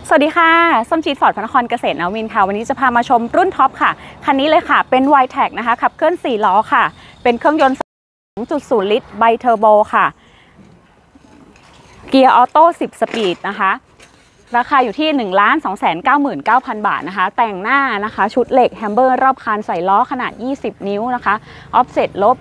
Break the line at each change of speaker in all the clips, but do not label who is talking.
สวัสดีค่ะส้มจีดฟอร์ดพระนครเกษตรนวมินทร์ค่ะวันนี้จะพามาชมรุ่นท็อปค่ะคันนี้เลยค่ะเป็น Y-Tech นะคะขับเคลื่อน4ล้อค่ะเป็นเครื่องยนต์ 2.0 ลิตรไบเทอร์โบค่ะเกียร์ออโต้10 สปีดนะคะราคาอยู่ที่ 1,299,000 บาทนะคะแต่งหน้านะคะชุดเหล็กแฮมเบอร์รอบคันใส่ล้อขนาด20 นิ้วนะคะออฟเซ็ตลบ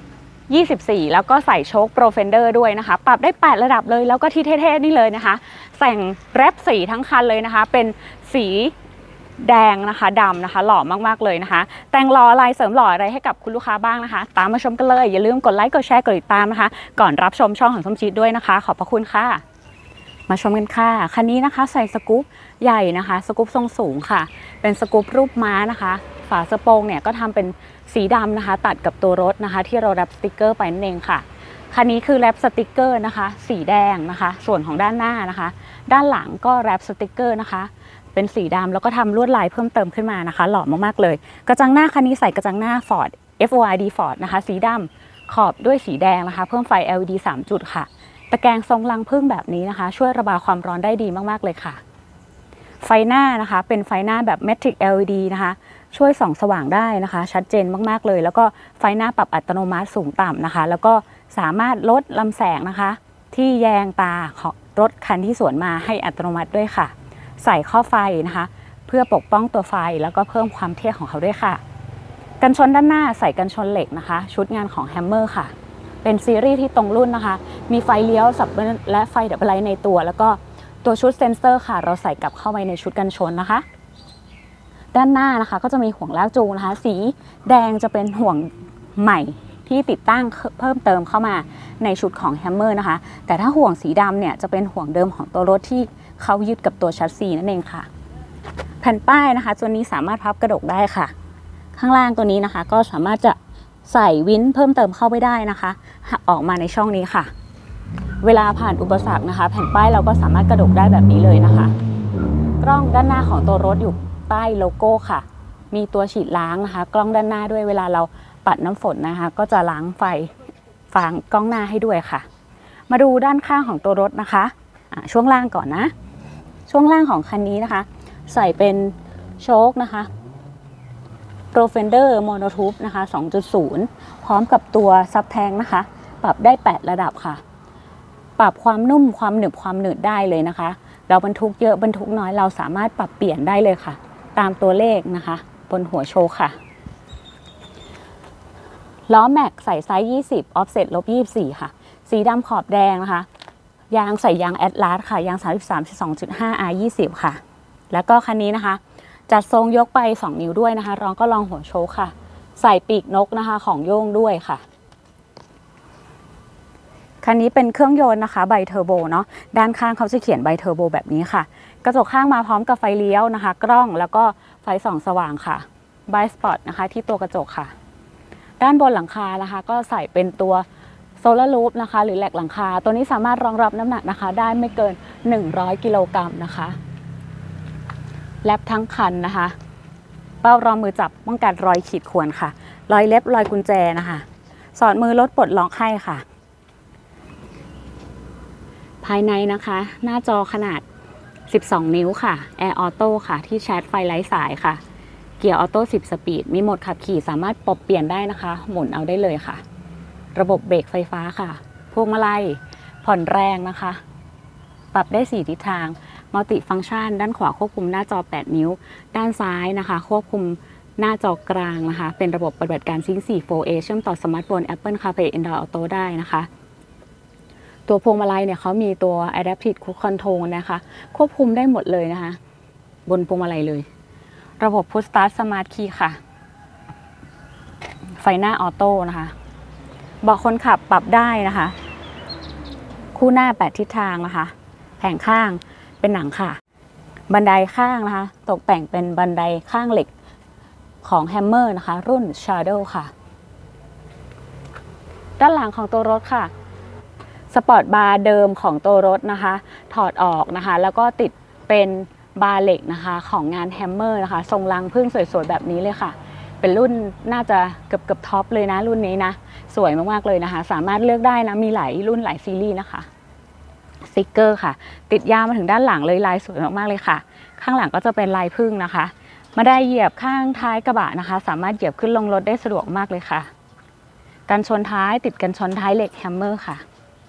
24แล้วก็ใส่โชคโปรเฟนเดอร์ด้วยนะคะปรับได้8ระดับเลยแล้วก็ที่เท่ๆนี่เลยนะคะแต่งแรปสีทั้งคันเลยนะคะเป็นสีแดงนะคะดำนะคะหล่อมากๆเลยนะคะแต่งล้อลายเสริมหล่ออะไรให้กับคุณลูกค้าบ้างนะคะตามมาชมกันเลยอย่าลืมกดไลค์กดแชร์กดติดตามนะคะก่อนรับชมช่องของส้มจีดด้วยนะคะขอบพระคุณค่ะมาชมกันค่ะคันนี้นะคะใส่สกู๊ปใหญ่นะคะสกู๊ปทรงสูงค่ะเป็นสกู๊ปรูปม้านะคะฝาสะโปรงเนี่ยก็ทำเป็นสีดำนะคะตัดกับตัวรถนะคะที่เราแรปสติกเกอร์ไปนั่นเองค่ะคันนี้คือแรปสติกเกอร์นะคะสีแดงนะคะส่วนของด้านหน้านะคะด้านหลังก็แรปสติกเกอร์นะคะเป็นสีดำแล้วก็ทำลวดลายเพิ่มเติมขึ้นมานะคะหล่อมากๆเลยกระจังหน้าคันนี้ใส่กระจังหน้า Ford FORD Ford นะคะสีดำขอบด้วยสีแดงนะคะเพิ่มไฟ LED 3 จุดค่ะตะแกรงทรงรังผึ้งแบบนี้นะคะช่วยระบายความร้อนได้ดีมากๆเลยค่ะไฟหน้านะคะเป็นไฟหน้าแบบ Matrix LED นะคะช่วยส่องสว่างได้นะคะชัดเจนมากๆเลยแล้วก็ไฟหน้าปรับอัตโนมัติสูงต่ำนะคะแล้วก็สามารถลดลำแสงนะคะที่แยงตาของรถคันที่สวนมาให้อัตโนมัติด้วยค่ะใส่ข้อไฟนะคะเพื่อปกป้องตัวไฟแล้วก็เพิ่มความเท่ของเขาด้วยค่ะกันชนด้านหน้าใส่กันชนเหล็กนะคะชุดงานของแฮมเมอร์ค่ะเป็นซีรีส์ที่ตรงรุ่นนะคะมีไฟเลี้ยวสับและไฟดับเบิลไลท์ในตัวแล้วก็ตัวชุดเซ็นเซอร์ค่ะเราใส่กลับเข้าไปในชุดกันชนนะคะด้านหน้านะคะก็จะมีห่วงลากจูงนะคะสีแดงจะเป็นห่วงใหม่ที่ติดตั้งเพิ่มเติมเข้ามาในชุดของแฮมเมอร์นะคะแต่ถ้าห่วงสีดำเนี่ยจะเป็นห่วงเดิมของตัวรถที่เขายึดกับตัวชัสซีนั่นเองค่ะแผ่นป้ายนะคะตัวนี้สามารถพับกระดกได้ค่ะข้างล่างตัวนี้นะคะก็สามารถจะใส่วินเพิ่มเติมเข้าไปได้นะคะออกมาในช่องนี้ค่ะเวลาผ่านอุปสรรคนะคะแผ่นป้ายเราก็สามารถกระดกได้แบบนี้เลยนะคะกล้องด้านหน้าของตัวรถอยู่ใต้โลโก้ค่ะมีตัวฉีดล้างนะคะกล้องด้านหน้าด้วยเวลาเราปัดน้ำฝนนะคะก็จะล้างไฟฟางกล้องหน้าให้ด้วยค่ะมาดูด้านข้างของตัวรถนะคะช่วงล่างก่อนนะช่วงล่างของคันนี้นะคะใส่เป็นโชคนะคะโปรเฟนเดอร์โมโนทูบนะคะ 2.0 พร้อมกับตัวซับแทงนะคะปรับได้8ระดับค่ะปรับความนุ่มความหนึบความหนืดได้เลยนะคะเราบรรทุกเยอะบรรทุกน้อยเราสามารถปรับเปลี่ยนได้เลยค่ะตามตัวเลขนะคะบนหัวโชว์ค่ะล้อแม็กใส่ไซส์20ออฟเซ็ตลบ24ค่ะสีดำขอบแดงนะคะยางใส่ยางแอตลาสค่ะยาง 33.2.5 R20 ค่ะแล้วก็คันนี้นะคะจัดทรงยกไป2นิ้วด้วยนะคะรองก็รองหัวโชว์ค่ะใส่ปีกนกนะคะของโย่งด้วยค่ะคันนี้เป็นเครื่องยนต์นะคะไบเทอร์โบเนาะด้านข้างเขาจะเขียนไบเทอร์โบแบบนี้ค่ะกระจกข้างมาพร้อมกับไฟเลี้ยวนะคะกล้องแล้วก็ไฟส่องสว่างค่ะไบสปอตนะคะที่ตัวกระจกค่ะด้านบนหลังคานะคะก็ใส่เป็นตัวโซลาร์ลูปนะคะหรือแหลกหลังคาตัวนี้สามารถรองรับน้ำหนักนะคะได้ไม่เกิน100กิโลกรัมนะคะแลปทั้งคันนะคะเป้ารองมือจับป้องกันรอยขีดข่วนค่ะรอยเล็บรอยกุญแจนะคะสอดมือลดปลดล็อกให้ค่ะภายในนะคะหน้าจอขนาด12นิ้วค่ะแอร์ออโต้ค่ะที่ชาร์จไฟไร้สายค่ะเกียร์ออโต้10 สปีดมีโหมดขับขี่สามารถปรับเปลี่ยนได้นะคะหมุนเอาได้เลยค่ะระบบเบรกไฟฟ้าค่ะพวงมาลัยผ่อนแรงนะคะปรับได้4ทิศทางมัลติฟังก์ชันด้านขวาควบคุมหน้าจอ8นิ้วด้านซ้ายนะคะควบคุมหน้าจอกลางนะคะเป็นระบบปฏิบัติการซิงค์ 4A เชื่อมต่อสมาร์ทโฟน Apple CarPlay Android Auto ได้นะคะตัวพวงมาลัยเนี่ยเขามีตัว Adaptive Cruise Control นะคะควบคุมได้หมดเลยนะคะบนพวงมาลัยเลยระบบ Push Start Smart Key ค่ะไฟหน้าออโต้นะคะเบาะคนขับปรับได้นะคะคู่หน้า8ทิศทางนะคะแผงข้างเป็นหนังค่ะบันไดข้างนะคะตกแต่งเป็นบันไดข้างเหล็กของแฮมเมอร์นะคะรุ่น Shadow ค่ะด้านหลังของตัวรถค่ะสปอร์ตบาร์เดิมของตัวรถนะคะถอดออกนะคะแล้วก็ติดเป็นบาร์เหล็กนะคะของงานแฮมเมอร์นะคะทรงรังผึ้งสวยๆแบบนี้เลยค่ะเป็นรุ่นน่าจะเกือบท็อปเลยนะรุ่นนี้นะสวยมากๆเลยนะคะสามารถเลือกได้นะมีหลายรุ่นหลายซีรีส์นะคะติ๊กเกอร์ค่ะติดยาวมาถึงด้านหลังเลยลายสวยมากๆเลยค่ะข้างหลังก็จะเป็นลายผึ้งนะคะมาได้เหยียบข้างท้ายกระบะนะคะสามารถเหยียบขึ้นลงรถได้สะดวกมากเลยค่ะกันชนท้ายติดกันชนท้ายเหล็กแฮมเมอร์ค่ะ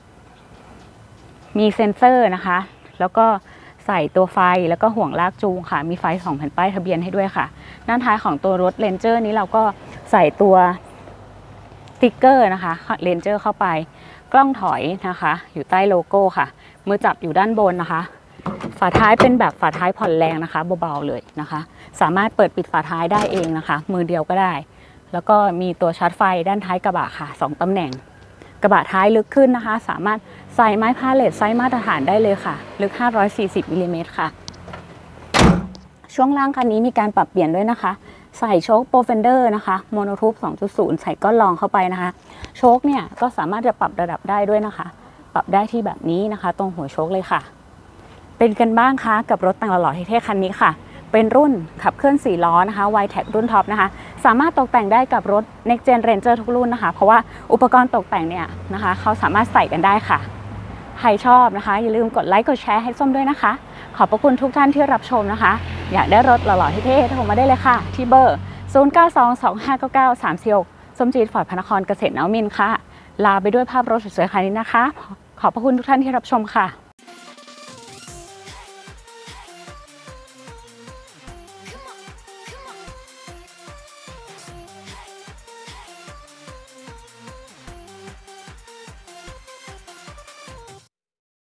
มีเซ็นเซอร์นะคะแล้วก็ใส่ตัวไฟแล้วก็ห่วงลากจูงค่ะมีไฟ2แผ่นป้ายทะเบียนให้ด้วยค่ะด้านท้ายของตัวรถเรนเจอร์นี้เราก็ใส่ตัวสติ๊กเกอร์นะคะเรนเจอร์เข้าไปกล้องถอยนะคะอยู่ใต้โลโก้ค่ะมือจับอยู่ด้านบนนะคะฝาท้ายเป็นแบบฝาท้ายผ่อนแรงนะคะเบาๆเลยนะคะสามารถเปิดปิดฝาท้ายได้เองนะคะมือเดียวก็ได้แล้วก็มีตัวชาร์จไฟด้านท้ายกระบะค่ะ2ตำแหน่งกระบะท้ายลึกขึ้นนะคะสามารถใส่ไม้พาเลทไซส์มาตรฐานได้เลยค่ะลึก540มิลลิเมตรค่ะช่วงล่างคันนี้มีการปรับเปลี่ยนด้วยนะคะใส่โชคโปรเฟนเดอร์นะคะโมโนทูบ 2.0 ใส่ก้อนรองเข้าไปนะคะโชคเนี่ยก็สามารถจะปรับระดับได้ด้วยนะคะปรับได้ที่แบบนี้นะคะตรงหัวโชคเลยค่ะเป็นกันบ้างคะกับรถแต่งหล่อๆเท่ๆคันนี้ค่ะเป็นรุ่นขับเคลื่อน4ล้อนะคะ Y-Tech รุ่นท็อปนะคะสามารถตกแต่งได้กับรถ Next Gen Ranger ทุกรุ่นนะคะเพราะว่าอุปกรณ์ตกแต่งเนี่ยนะคะเขาสามารถใส่กันได้ค่ะใครชอบนะคะอย่าลืมกดไลค์กดแชร์ให้ส้มด้วยนะคะขอบพระคุณทุกท่านที่รับชมนะคะอยากได้รถหล่อๆเท่ๆโทรมาได้เลยค่ะที่เบอร์ 0922599346 ส้มจีดฟอร์ดพระนครเกษตรนวมินทร์ค่ะลาไปด้วยภาพรถสวยๆคันนี้นะคะขอบพระคุณทุกท่านที่รับชมค่ะ